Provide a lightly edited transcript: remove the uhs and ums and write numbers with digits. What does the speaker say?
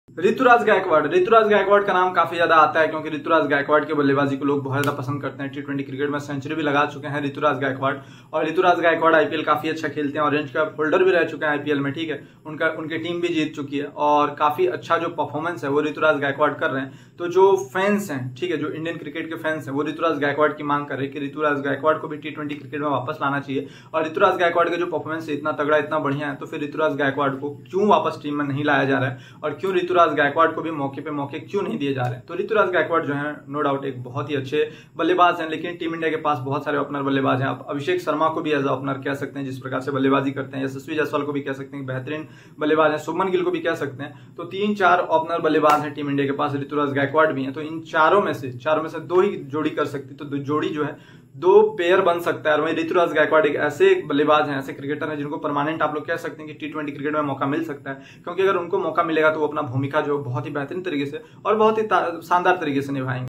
ऋतुराज गायकवाड़ का नाम काफी ज्यादा आता है क्योंकि ऋतुराज गायकवाड़ की बल्लेबाजी को लोग बहुत ज्यादा पसंद करते हैं। टी20 क्रिकेट में सेंचुरी भी लगा चुके हैं ऋतुराज गायकवाड़। और ऋतुराज गायकवाड़ आईपीएल काफी अच्छा खेलते हैं, ऑरेंज कैप होल्डर भी रह चुके हैं आईपीएल में। ठीक है, उनकी टीम भी जीत चुकी है और काफी अच्छा जो परफॉर्मेंस है वो ऋतुराज गायकवाड़ कर रहे हैं। तो जो फैंस हैं, ठीक है, जो इंडियन क्रिकेट के फैंस हैं वो ऋतुराज गायकवाड़ की मांग कर रहे हैं कि ऋतुराज गायकवाड़ को भी टी20 क्रिकेट में वापस लाना चाहिए। और ऋतुराज गायकवाड़ का जो परफॉर्मेंस है इतना तगड़ा, इतना बढ़िया है, तो फिर ऋतुराज गायकवाड़ को क्यों वापस टीम में नहीं लाया जा रहा है और क्यों ऋतुराज गायकवाड़ को भी मौके पे मौके क्यों नहीं दिए जा रहे हैं। तो ऋतुराज गायकवाड़ जो है नो डाउट एक बहुत ही अच्छे बल्लेबाज हैं, लेकिन टीम इंडिया के पास बहुत सारे ओपनर बल्लेबाज हैं। आप अभिषेक शर्मा को भी एज ओपनर कह सकते हैं, जिस प्रकार से बल्लेबाजी करते हैं। यशस्वी जायसवाल को भी कह सकते हैं बेहतरीन बल्लेबाज हैं। शुभमन गिल को भी कह सकते हैं। तो 3-4 ओपनर बल्लेबाज हैं टीम इंडिया के पास, ऋतुराज गायकवाड़ भी हैं। तो इन चारों में से 2 ही जोड़ी कर सकती, तो जोड़ी जो है 2 पेयर बन सकता है। और वहीं ऋतुराज गायकवाड़ एक ऐसे बल्लेबाज हैं, ऐसे क्रिकेटर हैं जिनको परमानेंट आप लोग कह सकते हैं कि टी20 क्रिकेट में मौका मिल सकता है, क्योंकि अगर उनको मौका मिलेगा तो वो अपना भूमिका जो बहुत ही बेहतरीन तरीके से और बहुत ही शानदार तरीके से निभाएंगे।